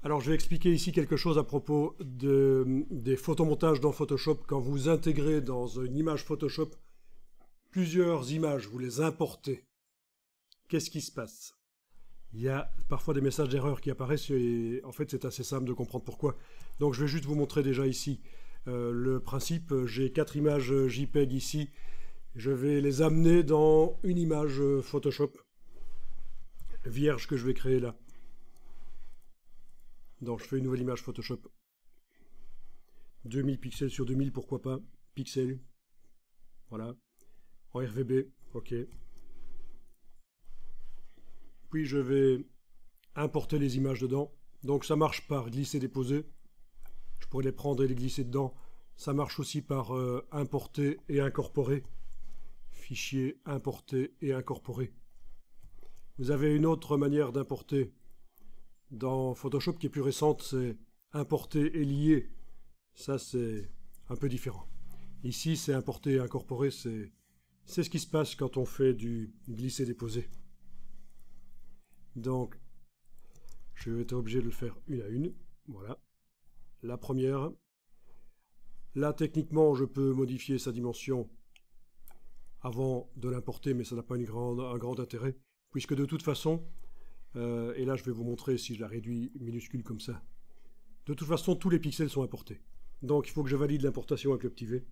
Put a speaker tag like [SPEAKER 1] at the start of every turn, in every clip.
[SPEAKER 1] Alors, je vais expliquer ici quelque chose à propos des photomontages dans Photoshop. Quand vous intégrez dans une image Photoshop plusieurs images, vous les importez. Qu'est-ce qui se passe? Il y a parfois des messages d'erreur qui apparaissent et en fait c'est assez simple de comprendre pourquoi. Donc je vais juste vous montrer déjà ici le principe. J'ai 4 images JPEG ici. Je vais les amener dans une image Photoshop vierge que je vais créer là. Donc je fais une nouvelle image Photoshop. 2000 pixels sur 2000, pourquoi pas. Pixels. Voilà. En RVB. OK. Puis je vais importer les images dedans. Donc ça marche par glisser-déposer. Je pourrais les prendre et les glisser dedans. Ça marche aussi par importer et incorporer. Fichier, importer et incorporer. Vous avez une autre manière d'importer dans Photoshop qui est plus récente, c'est importer et lier. Ça c'est un peu différent. Ici c'est importer et incorporer, c'est ce qui se passe quand on fait du glisser-déposer. Donc je vais être obligé de le faire une à une. Voilà. La première. Là techniquement je peux modifier sa dimension avant de l'importer, mais ça n'a pas un grand intérêt, puisque de toute façon, et là je vais vous montrer si je la réduis minuscule comme ça, de toute façon tous les pixels sont importés. Donc il faut que je valide l'importation avec le petit V.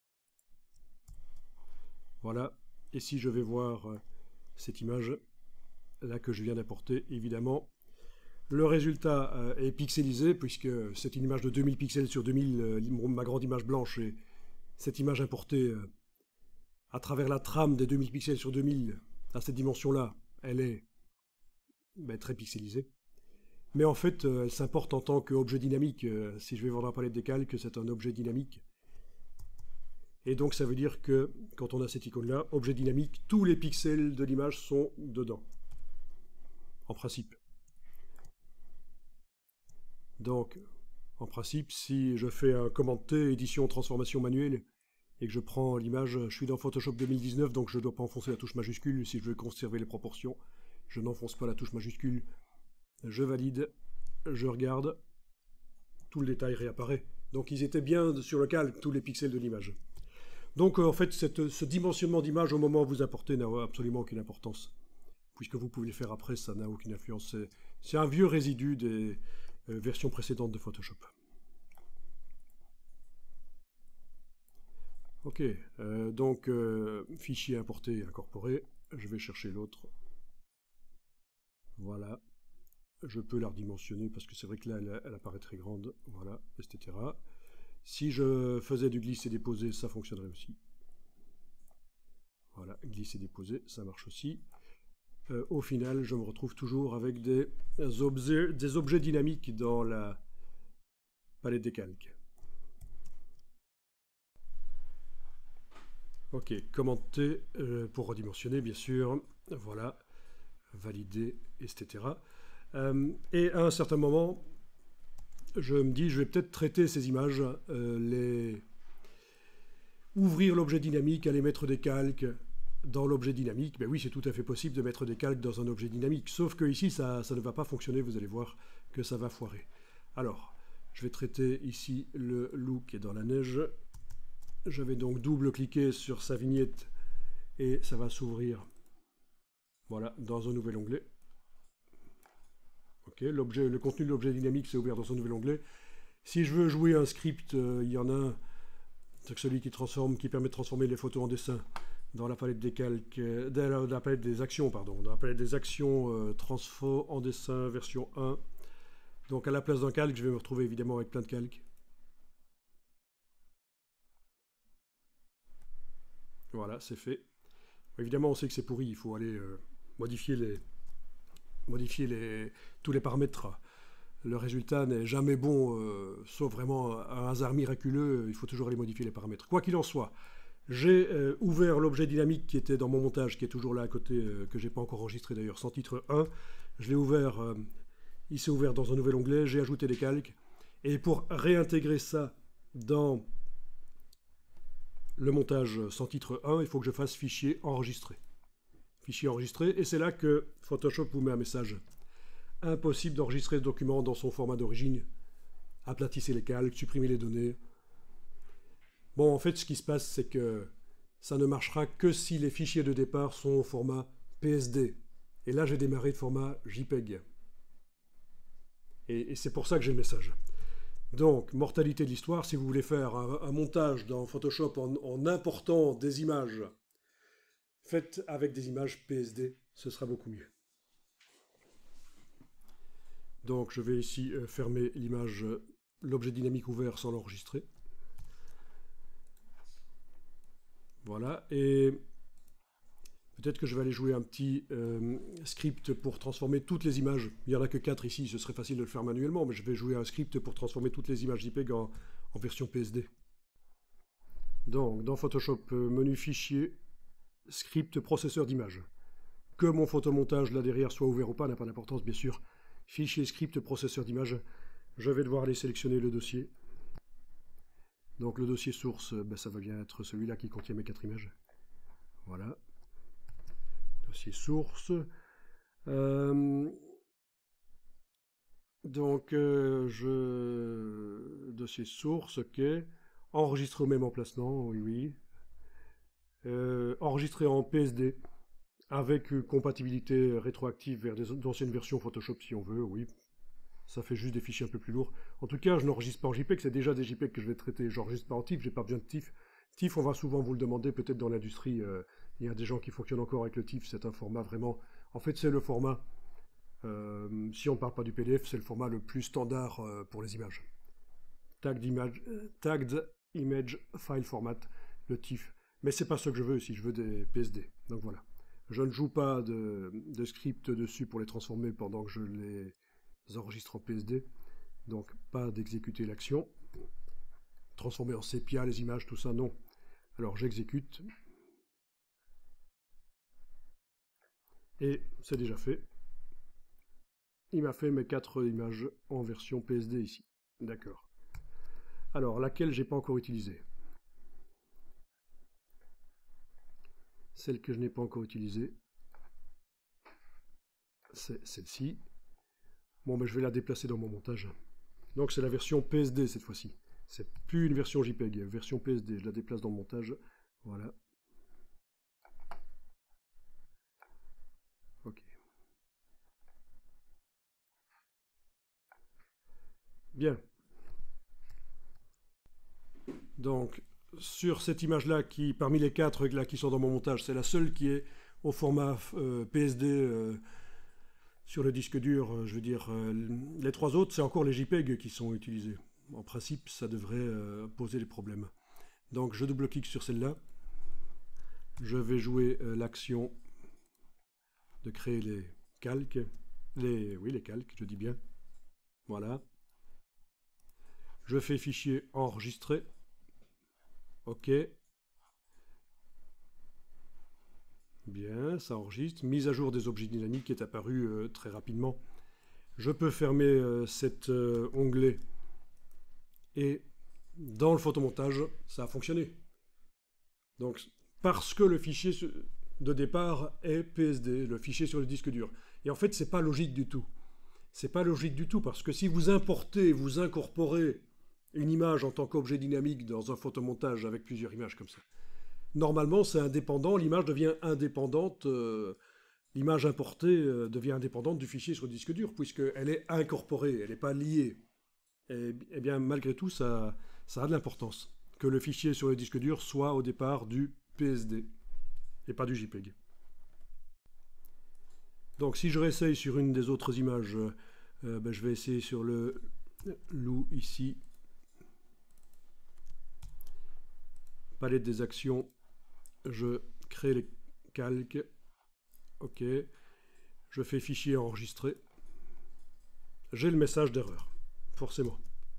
[SPEAKER 1] Voilà, et si je vais voir cette image là que je viens d'importer, évidemment, le résultat est pixelisé, puisque c'est une image de 2000 pixels sur 2000, ma grande image blanche, et cette image importée à travers la trame des 2000 pixels sur 2000, à cette dimension-là, elle est très pixelisée. Mais en fait, elle s'importe en tant qu'objet dynamique. Si je vais voir dans la palette des calques, c'est un objet dynamique. Et donc ça veut dire que, quand on a cette icône-là, objet dynamique, tous les pixels de l'image sont dedans. En principe. Donc, en principe, si je fais un commande T, édition, transformation manuelle, et que je prends l'image, je suis dans Photoshop 2019, donc je ne dois pas enfoncer la touche majuscule. Si je veux conserver les proportions, je n'enfonce pas la touche majuscule. Je valide, je regarde, tout le détail réapparaît. Donc ils étaient bien sur le calque, tous les pixels de l'image. Donc en fait, ce dimensionnement d'image au moment où vous importez n'a absolument aucune importance. Puisque vous pouvez le faire après, ça n'a aucune influence. C'est un vieux résidu des versions précédentes de Photoshop. Ok, donc fichier importé et incorporé, je vais chercher l'autre. Voilà, je peux la redimensionner parce que c'est vrai que là elle apparaît très grande, voilà, etc. Si je faisais du glisser-déposer, ça fonctionnerait aussi. Voilà, glisser-déposer, ça marche aussi. Au final, je me retrouve toujours avec des objets dynamiques dans la palette des calques. Ok, commande T pour redimensionner, bien sûr. Voilà, valider, etc. Et à un certain moment, je me dis, je vais peut-être traiter ces images, ouvrir l'objet dynamique, aller mettre des calques dans l'objet dynamique. Ben oui, c'est tout à fait possible de mettre des calques dans un objet dynamique, sauf que ici, ça ne va pas fonctionner, vous allez voir que ça va foirer. Alors, je vais traiter ici le loup qui est dans la neige. Je vais donc double-cliquer sur sa vignette et ça va s'ouvrir, voilà, dans un nouvel onglet. Ok, le contenu de l'objet dynamique s'est ouvert dans un nouvel onglet. Si je veux jouer un script, il y en a un, c'est celui qui permet de transformer les photos en dessin dans la palette des calques, dans la palette des actions, pardon, dans la palette des actions transfo en dessin version 1. Donc à la place d'un calque, je vais me retrouver évidemment avec plein de calques. Voilà, c'est fait. Évidemment, on sait que c'est pourri, il faut aller modifier tous les paramètres. Le résultat n'est jamais bon, sauf vraiment un hasard miraculeux, il faut toujours aller modifier les paramètres. Quoi qu'il en soit, j'ai ouvert l'objet dynamique qui était dans mon montage, qui est toujours là à côté, que je n'ai pas encore enregistré d'ailleurs, sans titre 1. Je l'ai ouvert, il s'est ouvert dans un nouvel onglet, j'ai ajouté des calques. Et pour réintégrer ça dans le montage sans titre 1, il faut que je fasse fichier enregistré. Fichier enregistré, et c'est là que Photoshop vous met un message. impossible d'enregistrer ce document dans son format d'origine. Aplatissez les calques, supprimez les données. Bon, en fait, ce qui se passe, c'est que ça ne marchera que si les fichiers de départ sont au format PSD. Et là, j'ai démarré de format JPEG. Et c'est pour ça que j'ai le message. Donc, mortalité de l'histoire, si vous voulez faire un montage dans Photoshop en important des images, faites avec des images PSD, ce sera beaucoup mieux. Donc, je vais ici fermer l'image, l'objet dynamique ouvert sans l'enregistrer. Voilà, et peut-être que je vais aller jouer un petit script pour transformer toutes les images. Il n'y en a que 4 ici, ce serait facile de le faire manuellement, mais je vais jouer un script pour transformer toutes les images JPEG en version PSD. Donc, dans Photoshop, menu fichier, script processeur d'images. Que mon photomontage là derrière soit ouvert ou pas n'a pas d'importance, bien sûr. Fichier script processeur d'images. Je vais devoir aller sélectionner le dossier. Donc le dossier source, ça va bien être celui-là qui contient mes 4 images. Voilà. Dossier source. Dossier source, ok. Enregistrer au même emplacement, oui. Enregistrer en PSD, avec compatibilité rétroactive vers d'anciennes versions Photoshop si on veut, oui. Ça fait juste des fichiers un peu plus lourds. En tout cas, je n'enregistre pas en JPEG, c'est déjà des JPEG que je vais traiter. J'enregistre pas en TIFF, j'ai pas besoin de TIFF. TIFF, on va souvent vous le demander, peut-être dans l'industrie. Il y a des gens qui fonctionnent encore avec le TIFF, c'est un format vraiment... En fait, c'est le format, si on ne parle pas du PDF, c'est le format le plus standard pour les images. Tagged Image File Format, le TIFF. Mais c'est pas ce que je veux ici, je veux des PSD. Donc voilà. Je ne joue pas de script dessus pour les transformer pendant que je les enregistre en PSD. Donc pas d'exécuter l'action. Transformer en sépia les images, tout ça, non. Alors j'exécute. Et c'est déjà fait. Il m'a fait mes 4 images en version PSD ici. D'accord. Alors, laquelle j'ai pas encore utilisée? Celle que je n'ai pas encore utilisée, c'est celle-ci. Bon, je vais la déplacer dans mon montage. Donc c'est la version PSD cette fois-ci. C'est plus une version JPEG, version PSD. Je la déplace dans le montage. Voilà. Ok. Bien. Donc, sur cette image-là, qui parmi les 4 là, qui sont dans mon montage, c'est la seule qui est au format PSD sur le disque dur. Je veux dire, les 3 autres, c'est encore les JPEG qui sont utilisés. En principe, ça devrait poser des problèmes. Donc, je double-clique sur celle-là. Je vais jouer l'action de créer les calques. Oui, les calques, je dis bien. Voilà. Je fais fichier enregistrer. OK. Bien, ça enregistre. Mise à jour des objets dynamiques est apparue très rapidement. Je peux fermer cet onglet. Et dans le photomontage, ça a fonctionné. Donc, parce que le fichier de départ est PSD, le fichier sur le disque dur. Et en fait, c'est pas logique du tout. C'est pas logique du tout, parce que si vous importez, vous incorporez une image en tant qu'objet dynamique dans un photomontage avec plusieurs images comme ça, normalement, c'est indépendant, l'image devient indépendante, l'image importée devient indépendante du fichier sur le disque dur, puisqu'elle est incorporée, elle n'est pas liée. Et bien, malgré tout, ça a de l'importance, que le fichier sur le disque dur soit au départ du PSD, et pas du JPEG. Donc, si je réessaye sur une des autres images, je vais essayer sur le loup ici. Palette des actions, je crée les calques. OK. Je fais fichier enregistré. J'ai le message d'erreur, forcément.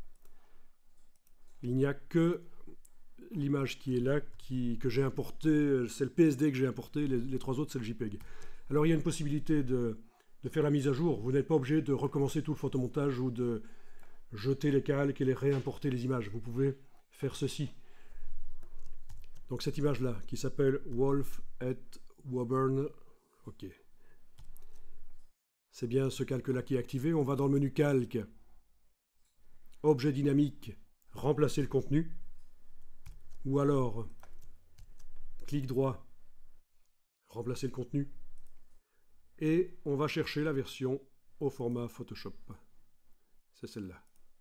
[SPEAKER 1] Il n'y a que l'image qui est là, que j'ai importée, c'est le PSD que j'ai importé, les 3 autres c'est le JPEG. Alors il y a une possibilité de faire la mise à jour. Vous n'êtes pas obligé de recommencer tout le photomontage ou de jeter les calques et les réimporter les images. Vous pouvez faire ceci. Donc cette image-là, qui s'appelle Wolf at Woburn, ok. c'est bien ce calque-là qui est activé. On va dans le menu calque, objet dynamique, remplacer le contenu, ou alors clic droit, remplacer le contenu, et on va chercher la version au format Photoshop. C'est celle-là.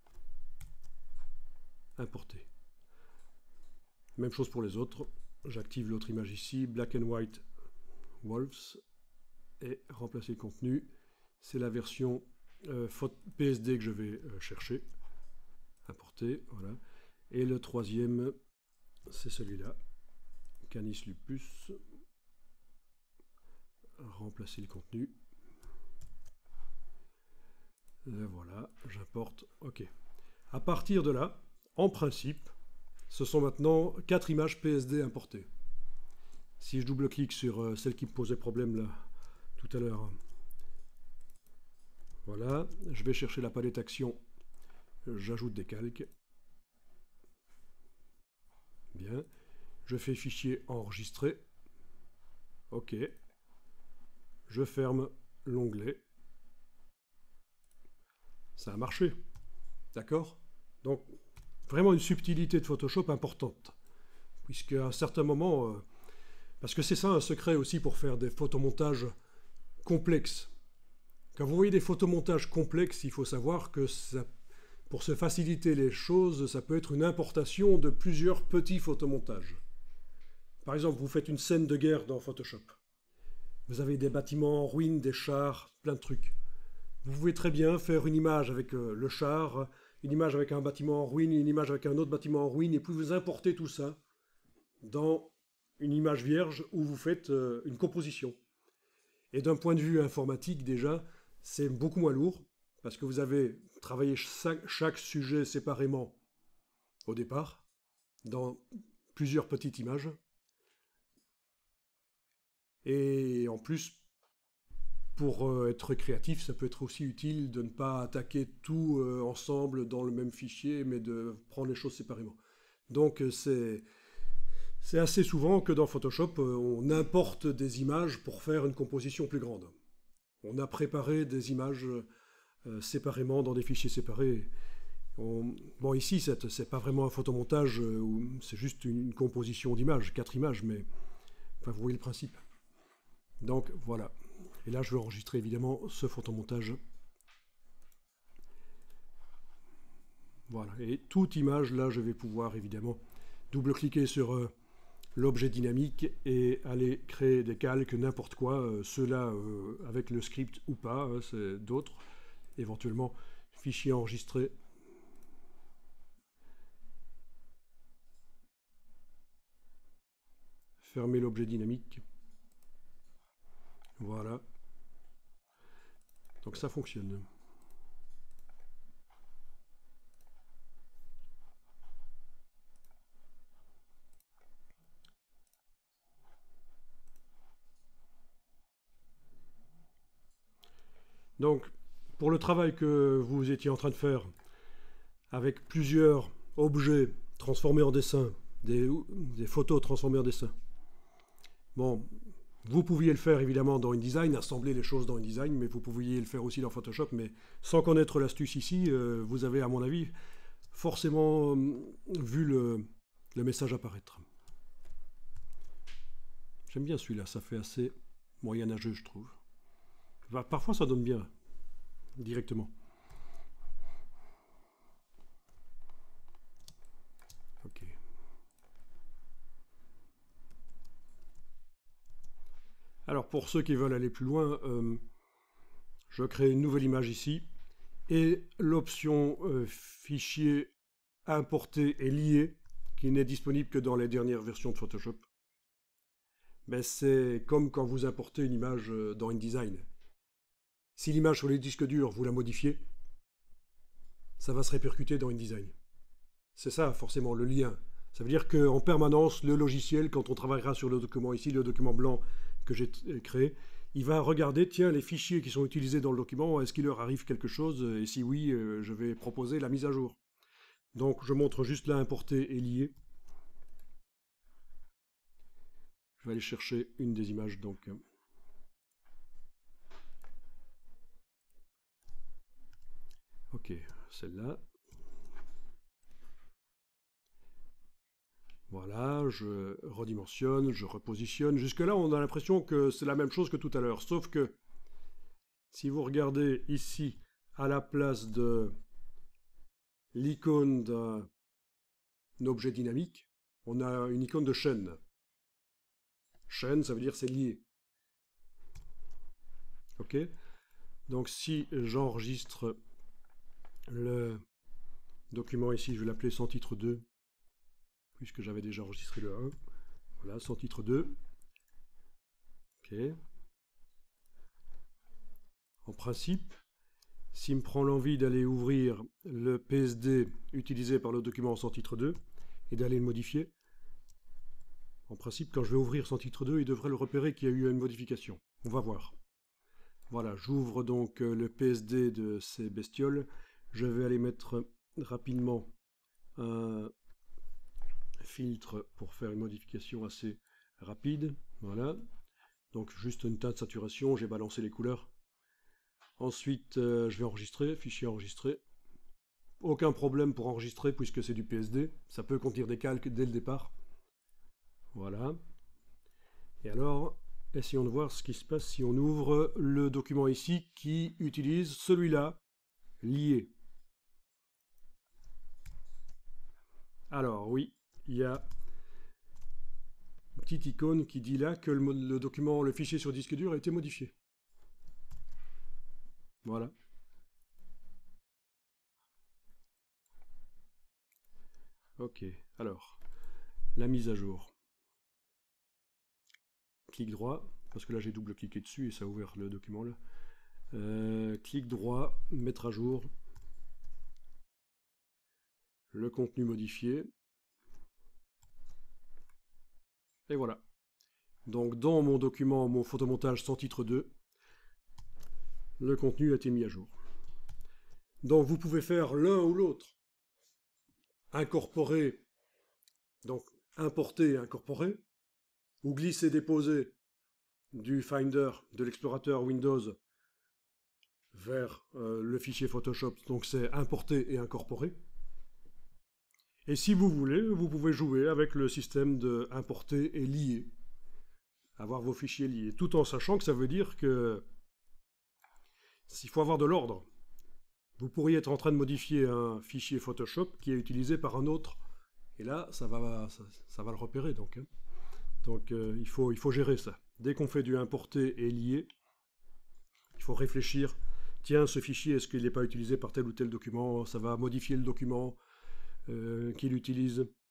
[SPEAKER 1] Importer. Même chose pour les autres. J'active l'autre image ici, Black and White Wolves, et remplacer le contenu. C'est la version PSD que je vais chercher. Importer, voilà. Et le troisième, c'est celui-là, Canis lupus. Remplacer le contenu. Et voilà, j'importe. OK. À partir de là, en principe, ce sont maintenant 4 images PSD importées. Si je double-clique sur celle qui me posait problème là tout à l'heure, voilà, je vais chercher la palette action, j'ajoute des calques. Bien, je fais fichier enregistré. OK. Je ferme l'onglet. Ça a marché. D'accord? Donc, vraiment une subtilité de Photoshop importante. Puisqu'à un certain moment, parce que c'est ça un secret aussi pour faire des photomontages complexes. Quand vous voyez des photomontages complexes, il faut savoir que ça, pour se faciliter les choses, ça peut être une importation de plusieurs petits photomontages. Par exemple, vous faites une scène de guerre dans Photoshop. Vous avez des bâtiments en ruine, des chars, plein de trucs. Vous pouvez très bien faire une image avec le char, une image avec un bâtiment en ruine, une image avec un autre bâtiment en ruine, et puis vous importez tout ça dans une image vierge où vous faites une composition. Et d'un point de vue informatique, déjà, c'est beaucoup moins lourd, parce que vous avez travaillé chaque sujet séparément au départ, dans plusieurs petites images. Et en plus, pour être créatif, ça peut être aussi utile de ne pas attaquer tout ensemble dans le même fichier, mais de prendre les choses séparément. Donc c'est assez souvent que dans Photoshop, on importe des images pour faire une composition plus grande. On a préparé des images séparément dans des fichiers séparés. Bon, ici, c'est pas vraiment un photomontage, c'est juste une composition d'images, 4 images, mais enfin, vous voyez le principe. Donc voilà. Et là, je vais enregistrer évidemment ce photomontage. Voilà. Et toute image, là, je vais pouvoir évidemment double-cliquer sur l'objet dynamique et aller créer des calques, n'importe quoi, ceux-là avec le script ou pas, hein, c'est d'autres. Éventuellement, fichier enregistré. Fermer l'objet dynamique. Voilà. Donc ça fonctionne. Donc, pour le travail que vous étiez en train de faire, avec plusieurs objets transformés en dessin, des photos transformées en dessin, bon, vous pouviez le faire évidemment dans InDesign, assembler les choses dans InDesign, mais vous pouviez le faire aussi dans Photoshop, mais sans connaître l'astuce ici, vous avez à mon avis forcément vu le message apparaître. J'aime bien celui-là, ça fait assez moyenâgeux je trouve. Bah, parfois ça donne bien, directement. Ok. Alors pour ceux qui veulent aller plus loin, je crée une nouvelle image ici, et l'option fichier importer et lier, qui n'est disponible que dans les dernières versions de Photoshop. Mais c'est comme quand vous importez une image dans InDesign. Si l'image sur les disques durs, vous la modifiez, ça va se répercuter dans InDesign. C'est ça, forcément, le lien. Ça veut dire qu'en permanence, le logiciel, quand on travaillera sur le document ici, le document blanc que j'ai créé, il va regarder, tiens, les fichiers qui sont utilisés dans le document, est-ce qu'il leur arrive quelque chose? Et si oui, je vais proposer la mise à jour. Donc, je montre juste là, importer et lier. Je vais aller chercher une des images, donc... Ok, celle-là. Voilà, je redimensionne, je repositionne. Jusque-là, on a l'impression que c'est la même chose que tout à l'heure. Sauf que, si vous regardez ici, à la place de l'icône d'un objet dynamique, on a une icône de chaîne. Chaîne, ça veut dire c'est lié. Ok? Donc si j'enregistre le document ici, je vais l'appeler sans titre 2, puisque j'avais déjà enregistré le 1. Voilà, sans titre 2. Ok. En principe, s'il me prend l'envie d'aller ouvrir le PSD utilisé par le document sans titre 2 et d'aller le modifier, en principe, quand je vais ouvrir sans titre 2, il devrait le repérer qu'il y a eu une modification. On va voir. Voilà, j'ouvre donc le PSD de ces bestioles. Je vais aller mettre rapidement un filtre pour faire une modification assez rapide. Voilà. Donc juste une teinte de saturation, j'ai balancé les couleurs. Ensuite, je vais enregistrer, fichier enregistré. Aucun problème pour enregistrer puisque c'est du PSD. Ça peut contenir des calques dès le départ. Voilà. Et alors, essayons de voir ce qui se passe si on ouvre le document ici qui utilise celui-là, lié. Alors oui, il y a une petite icône qui dit là que le document, le fichier sur disque dur a été modifié. Voilà. Ok, alors, la mise à jour. Clic droit, parce que là j'ai double-cliqué dessus et ça a ouvert le document là. Clic droit, mettre à jour. Le contenu modifié. Et voilà. Donc dans mon document, mon photomontage sans titre 2, le contenu a été mis à jour. Donc vous pouvez faire l'un ou l'autre. Incorporer, donc importer et incorporer, ou glisser-déposer du Finder, de l'explorateur Windows, vers le fichier Photoshop. Donc c'est importer et incorporer. Et si vous voulez, vous pouvez jouer avec le système de importer et lier. Avoir vos fichiers liés. Tout en sachant que ça veut dire que s'il faut avoir de l'ordre, vous pourriez être en train de modifier un fichier Photoshop qui est utilisé par un autre. Et là, ça va le repérer. Donc il faut gérer ça. Dès qu'on fait du importer et lier, il faut réfléchir. Tiens, ce fichier, est-ce qu'il n'est pas utilisé par tel ou tel document? Ça va modifier le document qu'il utilise.